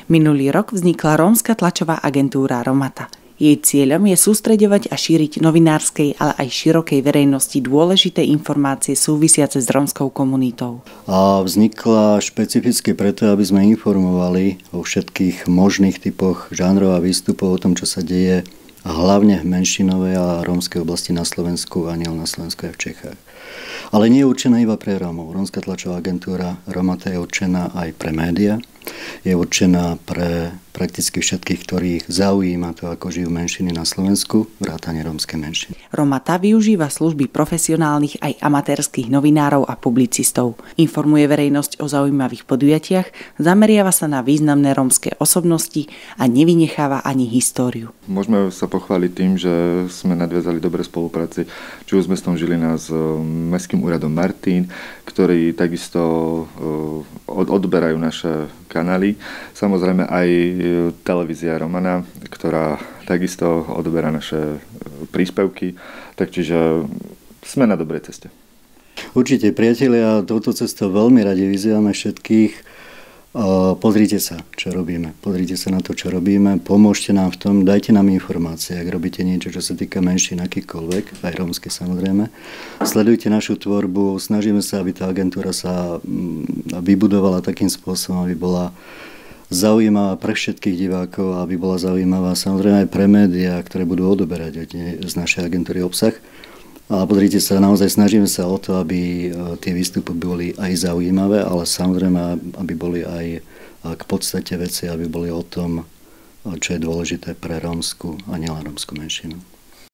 Minulý rok vznikla rómska tlačová agentúra Romata. Jej cieľom je sústreďovať a šíriť novinárskej, ale aj širokej verejnosti dôležité informácie súvisiace s rómskou komunitou. A vznikla špecificky preto, aby sme informovali o všetkých možných typoch žánrov a výstupov o tom, čo sa deje hlavne v menšinovej a rómskej oblasti na Slovensku a nielen na Slovensku aj v Čechách. Ale nie je určená iba pre Rómov. Rómska tlačová agentúra Romata je určená aj pre médiá. Je určená pre prakticky všetkých, ktorých zaujíma to, ako žijú menšiny na Slovensku, vrátane rómskej menšiny. Romata využíva služby profesionálnych aj amatérskych novinárov a publicistov. Informuje verejnosť o zaujímavých podujatiach, zameriava sa na významné rómske osobnosti a nevynecháva ani históriu. Môžeme sa pochváliť tým, že sme nadviazali dobré spolupráci či už s mestom Žilina, s mestským úradom Martin, ktorí takisto odberajú naše kanály. Samozrejme aj televízia Romana, ktorá takisto odberá naše príspevky. Takže sme na dobrej ceste. Určite, priatelia, touto cestou veľmi radi vyzývame všetkých. Pozrite sa, čo robíme. Pozrite sa na to, čo robíme. Pomôžte nám v tom, dajte nám informácie, ak robíte niečo, čo sa týka menšín akýkoľvek, aj rómske samozrejme. Sledujte našu tvorbu, snažíme sa, aby tá agentúra sa vybudovala takým spôsobom, aby bola zaujímavá pre všetkých divákov, aby bola zaujímavá samozrejme aj pre médiá, ktoré budú odoberať z našej agentúry obsah. A pozrite sa, naozaj snažíme sa o to, aby tie výstupy boli aj zaujímavé, ale samozrejme, aby boli aj k podstate veci, aby boli o tom, čo je dôležité pre rómsku a nielen rómsku menšinu.